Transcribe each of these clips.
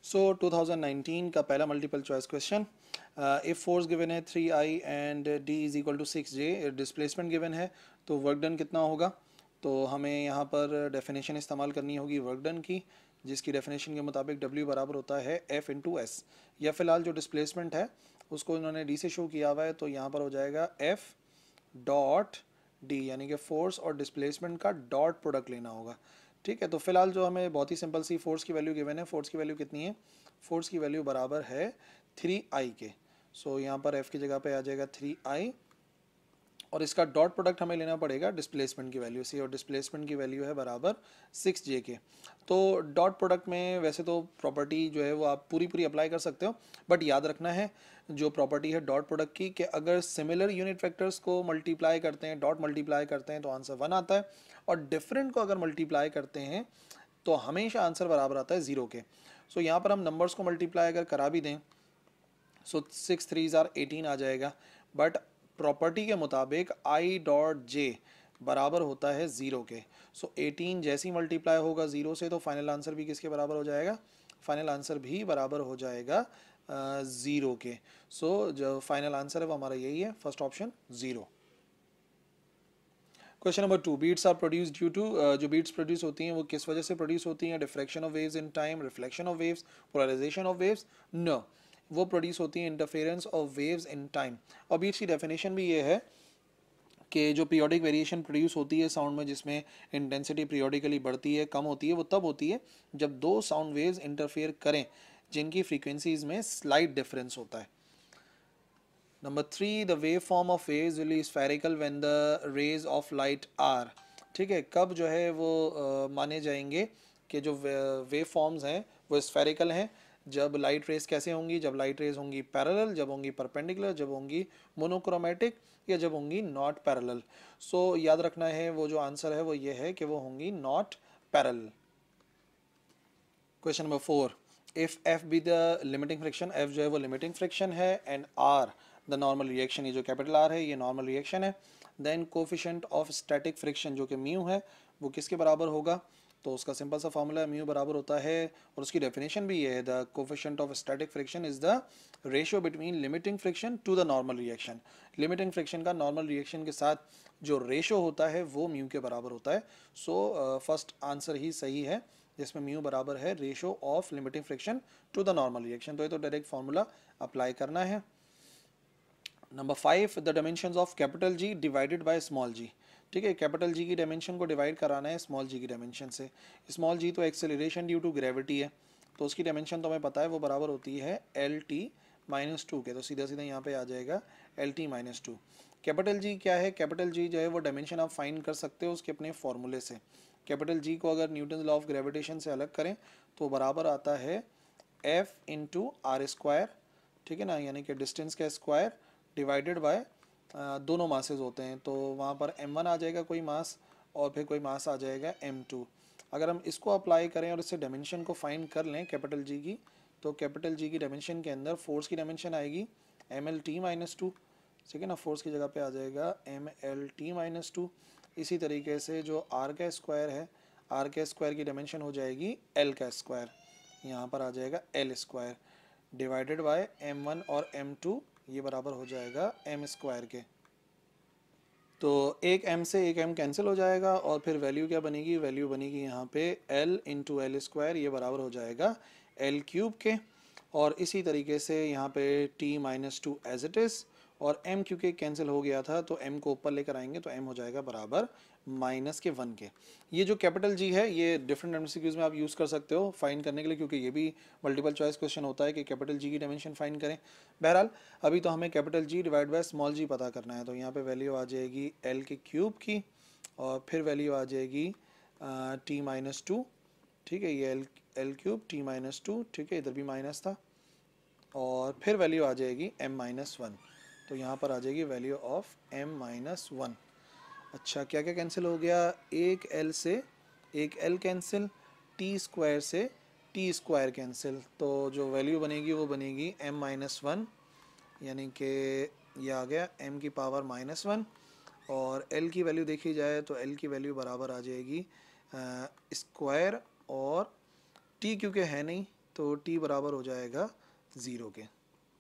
सो 2019 का पहला multiple choice question, if force given है 3i and d is equal to 6j, displacement given है तो वर्क डन कितना होगा। तो हमें यहाँ पर डेफिनेशन इस्तेमाल करनी होगी वर्क डन की, जिसकी डेफिनेशन के मुताबिक W बराबर होता है F इंटू एस। या फिलहाल जो डिस्प्लेसमेंट है उसको इन्होंने D से शो किया हुआ है, तो यहाँ पर हो जाएगा F डॉट D, यानी कि फोर्स और डिस्प्लेसमेंट का डॉट प्रोडक्ट लेना होगा। ठीक है, तो फिलहाल जो हमें बहुत ही सिंपल सी फोर्स की वैल्यू गिवन है, फोर्स की वैल्यू कितनी है, फोर्स की वैल्यू बराबर है 3i के। सो यहाँ पर F की जगह पे आ जाएगा 3i, और इसका डॉट प्रोडक्ट हमें लेना पड़ेगा डिस्प्लेसमेंट की वैल्यू से, और डिस्प्लेसमेंट की वैल्यू है बराबर 6j के। तो डॉट प्रोडक्ट में वैसे तो प्रॉपर्टी जो है वो आप पूरी पूरी अप्लाई कर सकते हो, बट याद रखना है जो प्रॉपर्टी है डॉट प्रोडक्ट की, कि अगर सिमिलर यूनिट वेक्टर्स को मल्टीप्लाई करते हैं, डॉट मल्टीप्लाई करते हैं तो आंसर 1 आता है, और डिफरेंट को अगर मल्टीप्लाई करते हैं तो हमेशा आंसर बराबर आता है 0 के। सो यहाँ पर हम नंबर्स को मल्टीप्लाई अगर करा भी दें, सो 6 3 ज़ार 18 आ जाएगा, बट प्रॉपर्टी के मुताबिक आई डॉट जे बराबर होता है 0 के। सो 18 जैसे ही मल्टीप्लाई होगा 0 से, तो फाइनल आंसर भी किसके बराबर हो जाएगा, फाइनल आंसर भी बराबर हो जाएगा 0 के। सो जो फाइनल आंसर है वो हमारा यही है, first option 0। Question number 2, beats are produce due to, जो बीट्स प्रोड्यूस होती हैं वो किस वजह से प्रोड्यूस होती हैं, diffraction of waves in time, reflection of waves, polarisation of waves, no, वो प्रोड्यूस होती हैं interference of waves in time. और बीट्स की डेफिनेशन भी ये है कि जो पीरियोडिक वेरिएशन प्रोड्यूस होती है साउंड में, जिसमें इंटेंसिटी पीरियोडिकली बढ़ती है कम होती है, वो तब होती है जब दो साउंड वेव्स इंटरफेयर करें जिनकी फ्रीक्वेंसीज में स्लाइट डिफरेंस होता है। Number 3, the wave form of waves will be spherical when the rays of light are. ठीक है, कब जो है वो माने जाएंगे कि जो वेव फॉर्म्स हैं वो स्फेरिकल हैं, जब लाइट रेज कैसे होंगी, जब लाइट रेज होंगी पैरेलल, जब होंगी परपेंडिकुलर, जब होंगी मोनोक्रोमेटिक, या जब होंगी नॉट पैरेलल। सो याद रखना है वो जो आंसर है वो ये है कि वो होंगी not parallel. Question number 4, if F be the limiting friction, F जो है वो लिमिटिंग फ्रिक्शन है, and R the normal reaction, ये जो कैपिटल आर है ये नॉर्मल रिएक्शन है, then coefficient of static friction जो कि म्यू है वो किसके बराबर होगा। तो उसका सिंपल सा फॉर्मूला है, म्यू बराबर होता है, और उसकी डेफिनेशन भी ये है, the coefficient of static friction is the ratio between limiting friction to the normal reaction. Limiting friction का नॉर्मल रिएक्शन के साथ जो रेशियो होता है वो म्यू के बराबर होता है। सो फर्स्ट आंसर ही सही है, जिसमें म्यू बराबर है ratio of limiting friction to the normal reaction. तो ये तो डायरेक्ट फॉर्मूला अप्लाई करना है। Number 5, the dimensions of capital G divided by small g. ठीक है, कैपिटल जी की डायमेंशन को डिवाइड कराना है स्मॉल जी की डायमेंशन से। स्मॉल जी तो एक्सेलरेशन ड्यू टू ग्रेविटी है, तो उसकी डायमेंशन तो हमें पता है वो बराबर होती है एल टी माइनस टू के, तो सीधा सीधा यहाँ पे आ जाएगा L T minus two. Capital G क्या है, कैपिटल जी जो है वो डायमेंशन आप फाइंड कर सकते हो उसके अपने फॉर्मूले से। कैपिटल जी को अगर न्यूटन लॉ ऑफ ग्रेविटेशन से अलग करें तो बराबर आता है एफ इंटू आर स्क्वायर, ठीक है ना, यानी कि डिस्टेंस का स्क्वायर डिवाइडेड बाय दोनों मासेस होते हैं, तो वहाँ पर m1 आ जाएगा कोई मास, और फिर कोई मास आ जाएगा m2। अगर हम इसको अप्लाई करें और इससे डायमेंशन को फाइंड कर लें कैपिटल जी की, तो कैपिटल जी की डायमेंशन के अंदर फोर्स की डायमेंशन आएगी mlt माइनस टू, ठीक है ना, फोर्स की जगह पे आ जाएगा mlt माइनस टू। इसी तरीके से जो r का स्क्वायर है, r के स्क्वायर की डायमेंशन हो जाएगी l का स्क्वायर, यहाँ पर आ जाएगा l square divided bye m1 और m2, ये बराबर हो जाएगा m स्क्वायर के। तो एक m से एक m कैंसिल हो जाएगा, और फिर वैल्यू क्या बनेगी, वैल्यू बनेगी यहाँ पे l इंटू एल स्क्वायर, ये बराबर हो जाएगा l क्यूब के। और इसी तरीके से यहाँ पे t minus two as it is, और m क्योंकि कैंसिल हो गया था तो m को ऊपर लेकर आएंगे तो m हो जाएगा बराबर माइनस के 1 के। ये जो कैपिटल जी है ये डिफरेंट MCQs में आप यूज़ कर सकते हो फाइंड करने के लिए, क्योंकि ये भी मल्टीपल चॉइस क्वेश्चन होता है कि कैपिटल जी की डायमेंशन फाइंड करें। बहरहाल अभी तो हमें capital G divide by small g पता करना है, तो यहाँ पे वैल्यू आ जाएगी एल के क्यूब की, और फिर वैल्यू आ जाएगी टी माइनस टू, ठीक है, ये L cube T minus two, ठीक है, इधर भी माइनस था, और फिर वैल्यू आ जाएगी m माइनस वन, तो यहाँ पर आ जाएगी value of m minus one. अच्छा, क्या क्या कैंसिल हो गया, एक l से एक l कैंसिल, t स्क्वायर से t स्क्वायर कैंसिल, तो जो वैल्यू बनेगी वो बनेगी m माइनस वन, यानी कि ये आ गया m की पावर माइनस वन, और l की वैल्यू देखी जाए तो l की वैल्यू बराबर आ जाएगी स्क्वायर, और t क्योंकि है नहीं तो t बराबर हो जाएगा 0 के।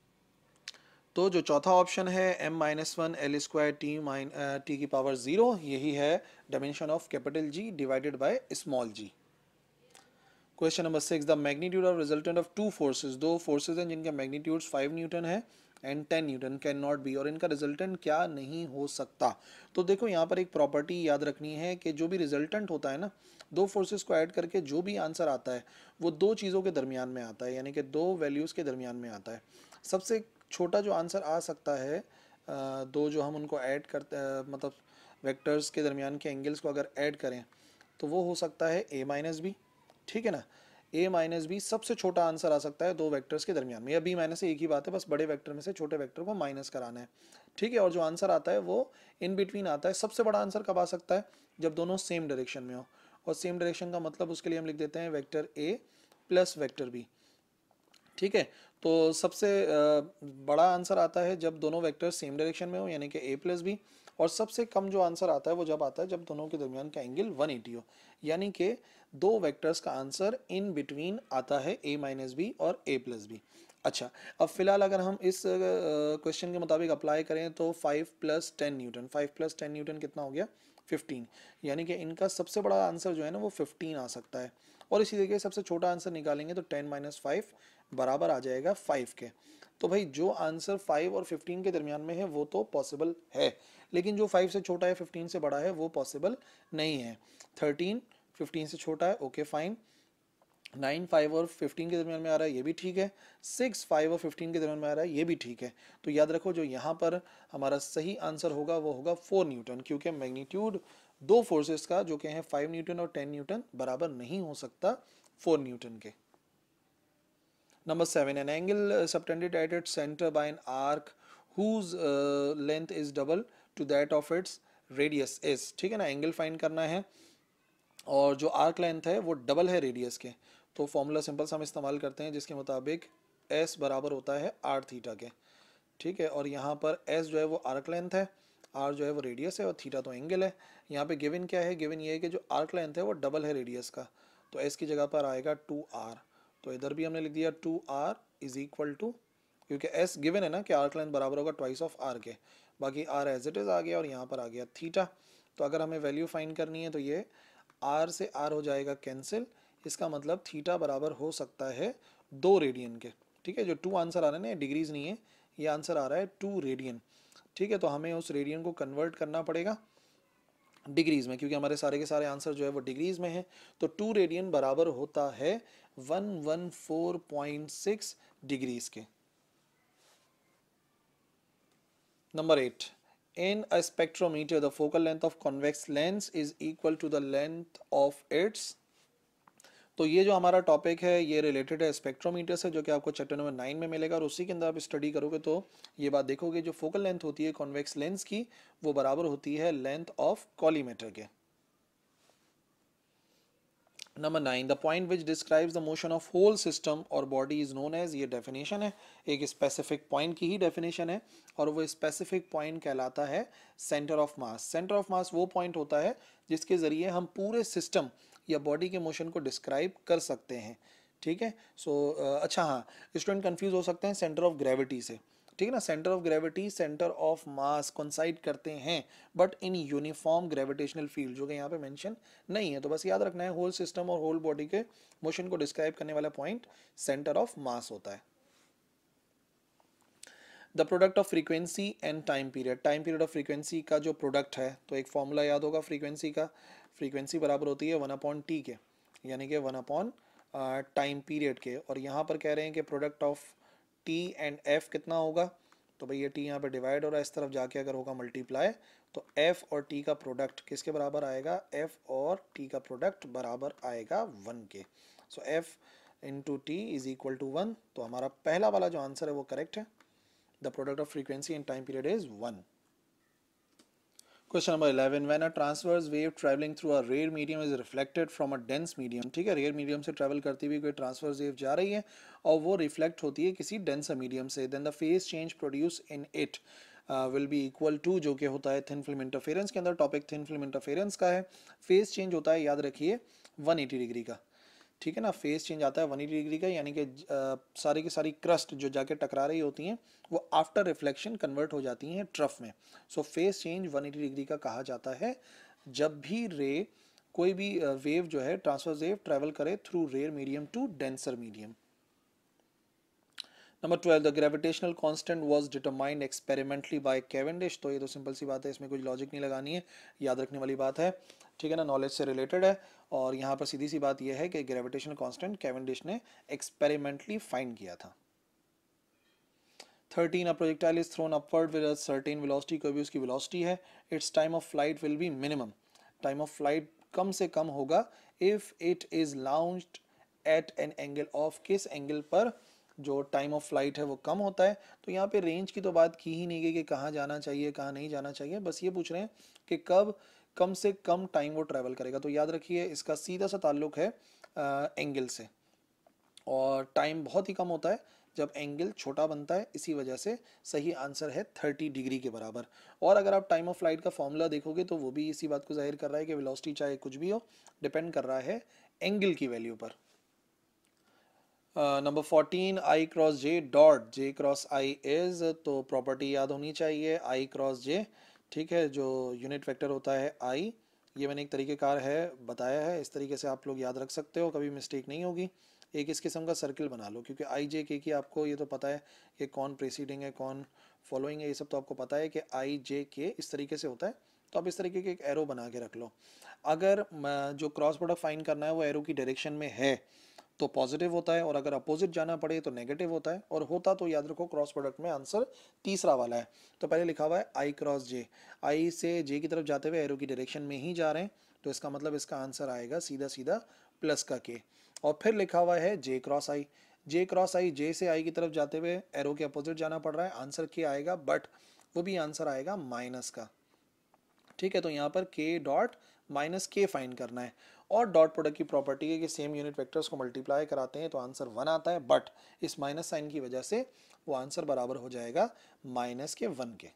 तो जो चौथा ऑप्शन है m-1 L² t की पावर 0, यही है dimension of capital G divided by small g। Question number 6, the magnitude of resultant of two forces, दो फोर्सेज हैं जिनके मैग्नीट्यूड्स 5 न्यूटन है and 10 newton, can not be, और इनका रिजल्टेंट क्या नहीं हो सकता। तो देखो यहाँ पर एक प्रॉपर्टी याद रखनी है कि जो भी रिजल्टेंट होता है ना, दो फोर्सेस को ऐड करके जो भी आंसर आता है वो दो चीज़ों के दरमियान में आता है, यानी कि दो वैल्यूज़ के दरमियान में आता है। सबसे छोटा जो आंसर आ सकता है, दो जो हम उनको ऐड करते मतलब वेक्टर्स के दरमियान के एंगल्स को अगर ऐड करें तो वो हो सकता है a-b, ठीक है ना। a-b सबसे छोटा आंसर आ सकता है दो वेक्टर्स के दरमियान में, या b- एक ही बात है, बस बड़े वेक्टर में से छोटे वेक्टर को माइनस कराना है, ठीक है। और जो आंसर आता है वो इन बिटवीन आता है। सबसे बड़ा आंसर कब आ सकता है, जब दोनों सेम डायरेक्शन में हो, और सेम डायरेक्शन का मतलब उसके लिए हम लिख देते हैं vector a plus vector b, ठीक है। तो सबसे बड़ा आंसर आता है जब दोनों वेक्टर सेम डायरेक्शन में हो, यानी कि a प्लस बी। और सबसे कम जो आंसर आता है वो जब आता है जब दोनों के दरमियान का एंगल 180 हो, यानी कि दो वेक्टर्स का आंसर इन बिटवीन आता है a-b और a प्लस बी। अच्छा, अब फिलहाल अगर हम इस क्वेश्चन के मुताबिक अप्लाई करें तो 5 + 10 न्यूटन, 5 + 10 न्यूटन कितना हो गया, 15, यानी कि इनका सबसे बड़ा आंसर जो है ना वो 15 आ सकता है। और इसी तरीके सबसे छोटा आंसर निकालेंगे तो 10 - 5 बराबर आ जाएगा 5 के। तो भाई जो आंसर 5 और 15 के दरमियान में है वो तो पॉसिबल है, लेकिन जो 5 से छोटा है 15 से बड़ा है वो पॉसिबल नहीं है। 13 15 से छोटा है, ओके फाइन। 9 5 और 15 के दरमियान में आ रहा है, ये भी ठीक है। 6 5 और 15 के दरमियान में आ रहा है, ये भी ठीक है। तो याद रखो जो यहाँ पर हमारा सही आंसर होगा वो होगा 4 न्यूटन, क्योंकि मैग्नीट्यूड दो फोर्सेस का जो कि हैं 5 न्यूटन और 10 न्यूटन बराबर नहीं हो सकता 4 न्यूटन के। Number 7, an angle subtended at its center by an arc whose length is double to that of its radius is, ठीक है ना। एंगल फाइंड करना है और जो आर्क लेंथ है वो डबल है रेडियस के। तो फॉर्मूला सिंपल सा हम इस्तेमाल करते हैं जिसके मुताबिक s बराबर होता है r थीटा के, ठीक है। और यहाँ पर s जो है वो आर्क लेंथ है, r जो है वो रेडियस है और थीटा तो एंगल है। यहाँ पे गिवन क्या है, गिवन ये है कि जो आर्क लेंथ है वो डबल है रेडियस का, तो s की जगह पर आएगा 2r। तो इधर भी हमने लिख दिया 2r इज इक्वल टू, क्योंकि s गिवन है ना कि आर्क लेंथ बराबर होगा ट्वाइस ऑफ r के, बाकी r एज इट इज़ आ गया और यहाँ पर आ गया थीटा। तो अगर हमें वैल्यू फाइंड करनी है तो ये r से r हो जाएगा कैंसिल, इसका मतलब थीटा बराबर हो सकता है 2 रेडियन के, ठीक है। जो 2 आंसर आ रहा है ना, डिग्रीज नहीं है, ये आंसर आ रहा है 2 रेडियन, ठीक है। तो हमें उस रेडियन को कन्वर्ट करना पड़ेगा डिग्रीज में, क्योंकि हमारे सारे के सारे आंसर जो है वो डिग्रीज में है। तो 2 रेडियन बराबर होता है 114.6 डिग्रीज के। Number 8, in a spectrometer the focal length of convex lens is equal to the length of its, तो ये जो हमारा टॉपिक है ये रिलेटेड है स्पेक्ट्रोमीटर से, जो कि आपको चैप्टर नंबर 9 में मिलेगा। और उसी के अंदर आप स्टडी करोगे तो ये बात देखोगे जो फोकल लेंथ होती है कॉन्वेक्स लेंस की वो बराबर होती है लेंथ ऑफ कॉलीमेटर के। Number 9, the point which describes the motion of whole system और बॉडी इज नोन एज, ये डेफिनेशन है, एक स्पेसिफिक पॉइंट की ही डेफिनेशन है, और वो स्पेसिफिक पॉइंट कहलाता है centre of mass. Centre of mass वो पॉइंट होता है जिसके ज़रिए हम पूरे सिस्टम या बॉडी के मोशन को डिस्क्राइब कर सकते हैं, ठीक है। सो अच्छा हाँ, स्टूडेंट कंफ्यूज हो सकते हैं सेंटर ऑफ ग्रेविटी से, ठीक है ना। Centre of gravity centre of mass consider करते हैं but in uniform gravitational field, जो कि यहाँ पे मेंशन नहीं है। तो बस याद रखना है होल सिस्टम और होल बॉडी के मोशन को डिस्क्राइब करने वाला पॉइंट सेंटर ऑफ मास होता है। The product of frequency and time period, time period of frequency का जो प्रोडक्ट है, तो एक फॉर्मूला याद होगा फ्रीक्वेंसी का, फ्रीक्वेंसी बराबर होती है 1/t के, यानी कि 1 टाइम पीरियड के। और यहाँ पर कह रहे हैं कि product of t and f कितना होगा, तो भाई ये t यहाँ पे डिवाइड हो रहा है, इस तरफ जाके अगर होगा मल्टीप्लाई, तो f और t का प्रोडक्ट किसके बराबर आएगा, f और t का प्रोडक्ट बराबर आएगा 1 के। So f into t is equal to 1। तो हमारा पहला वाला जो आंसर है वो करेक्ट है। The product of frequency and time period is 1. Question number 11, when a transverse wave traveling through a rare medium is reflected from a dense medium, ठीक है, रेयर मीडियम से ट्रैवल करती हुई कोई ट्रांसवर्स वेव जा रही है और वो रिफ्लेक्ट होती है किसी डेंसर मीडियम से, then the phase change produced in it will be equal to, जो कि होता है थिन फिल्म इंटरफेरेंस के अंदर, टॉपिक थिन फिल्म इंटरफेरेंस का है। फेज चेंज होता है याद रखिए 180 डिग्री का, ठीक है ना, फेस चेंज आता है 180 डिग्री का, यानी कि सारी की सारी क्रस्ट जो जाके टकरा रही होती हैं वो आफ्टर रिफ्लेक्शन कन्वर्ट हो जाती हैं ट्रफ में। सो फेस चेंज 180 डिग्री का कहा जाता है जब भी रे कोई भी वेव जो है ट्रांसवर्स वेव ट्रेवल करे through rare medium to denser medium. Number 12, the gravitational constant was determined experimentally by Cavendish. तो ये तो सिंपल सी बात है, इसमें कुछ लॉजिक नहीं लगानी है, याद रखने वाली बात है, ठीक है ना, नॉलेज से रिलेटेड है। और यहाँ पर सीधी सी बात यह है कि ग्रेविटेशनल कांस्टेंट कैवेंडिश ने एक्सपेरिमेंटली फाइंड किया था। 13, a projectile is thrown upward with a certain velocity, कोई भी उसकी वेलोसिटी है, its time of flight will be minimum, time of flight कम से कम होगा if it is launched at an angle of, किस एंगल पर जो टाइम ऑफ फ्लाइट है वो कम होता है। तो यहाँ पे रेंज की तो बात की ही नहीं गई कि कहाँ जाना चाहिए कहाँ नहीं जाना चाहिए, बस ये पूछ रहे हैं कि कब कम से कम टाइम वो ट्रैवल करेगा। तो याद रखिए इसका सीधा सा ताल्लुक है एंगल से, और टाइम बहुत ही कम होता है जब एंगल छोटा बनता है, इसी वजह से सही आंसर है 30 डिग्री के बराबर। और अगर आप टाइम ऑफ फ्लाइट का फॉर्मूला देखोगे तो वो भी इसी बात को जाहिर कर रहा है कि वेलोसिटी चाहे कुछ भी हो, डिपेंड कर रहा है एंगल की वैल्यू पर। Number 14, I cross J dot, J cross I is, तो प्रॉपर्टी याद होनी चाहिए आई क्रॉस जे, ठीक है, जो यूनिट वेक्टर होता है आई, ये मैंने एक तरीक़ेकार है बताया है, इस तरीके से आप लोग याद रख सकते हो, कभी मिस्टेक नहीं होगी। एक इस किस्म का सर्किल बना लो, क्योंकि आई जे के की आपको ये तो पता है कि कौन प्रीसीडिंग है कौन फॉलोइंग है, ये सब तो आपको पता है कि आई जे के इस तरीके से होता है। तो आप इस तरीके के एक एरो बना के रख लो। अगर जो क्रॉस प्रोडक्ट फाइंड करना है वो एरो की डायरेक्शन में है तो पॉजिटिव होता है, और अगर अपोजिट जाना पड़े तो नेगेटिव होता है, और होता तो याद रखो क्रॉस प्रोडक्ट में आंसर तीसरा वाला है। तो पहले लिखा हुआ है आई क्रॉस जे, आई से जे की तरफ जाते हुए एरो की डायरेक्शन में ही जा रहे हैं, तो इसका मतलब इसका आंसर आएगा सीधा सीधा प्लस का के। और फिर लिखा हुआ है जे क्रॉस आई, जे क्रॉस आई, जे से आई की तरफ जाते हुए एरो के अपोजिट जाना पड़ रहा है, आंसर के आएगा, बट वो भी आंसर आएगा माइनस का, ठीक है। तो यहाँ पर के डॉट माइनस के फाइंड करना है, और डॉट प्रोडक्ट की प्रॉपर्टी है कि सेम यूनिट वेक्टर्स को मल्टीप्लाई कराते हैं तो आंसर 1 आता है, बट इस माइनस साइन की वजह से वो आंसर बराबर हो जाएगा माइनस के 1 के।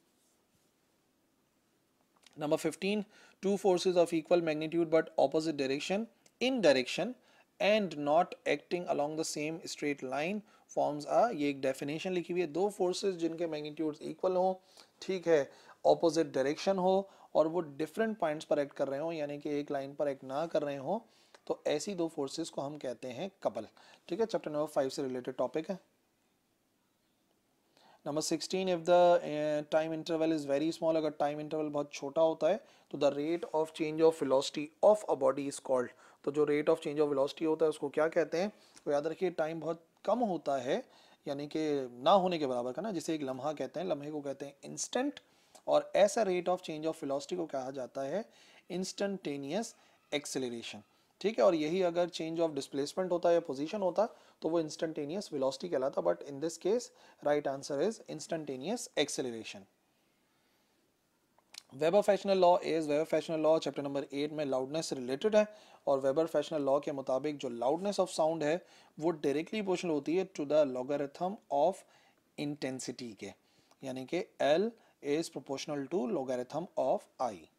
Number 15, two forces of equal magnitude but opposite direction in direction and not acting along the same straight line forms uh, ये एक डेफिनेशन लिखी हुई है, दो फोर्सेस जिनके मैग्नीट्यूड्स इक्वल हो, ठीक है, ऑपोजिट डायरेक्शन हो, और वो डिफरेंट पॉइंट्स पर एक्ट कर रहे हो, यानी कि एक लाइन पर एक्ट ना कर रहे हो, तो ऐसी दो फोर्सेस को हम कहते हैं कपल, ठीक है। चैप्टर नंबर 5 से रिलेटेड टॉपिक है। Number 16, if the time interval is very small, अगर टाइम इंटरवल बहुत छोटा होता है तो the rate of change of velocity of a body is called, तो जो rate of change of velocity होता है उसको क्या कहते हैं। तो याद रखिए टाइम बहुत कम होता है, यानी कि ना होने के बराबर का ना, जिसे एक लम्हा कहते हैं, लम्हे को कहते हैं इंस्टेंट, और ऐसा rate of change of velocity को कहा जाता है इंस्टेंटेनियस एक्सेलरेशन, ठीक है। और यही अगर चेंज ऑफ डिस्प्लेसमेंट होता है या पोजीशन होता तो वो इंस्टेंटेनियस वेलोसिटी कहलाता, but in this case right answer is instantaneous acceleration. Weber Fechner law is, Weber Fechner law chapter number 8 में लाउडनेस से रिलेटेड है, और वेबर फैशनल लॉ के मुताबिक जो लाउडनेस ऑफ साउंड है वो डायरेक्टली प्रोपोर्शनल होती है to the logarithm of intensity के, यानी कि L is proportional to logarithm of I।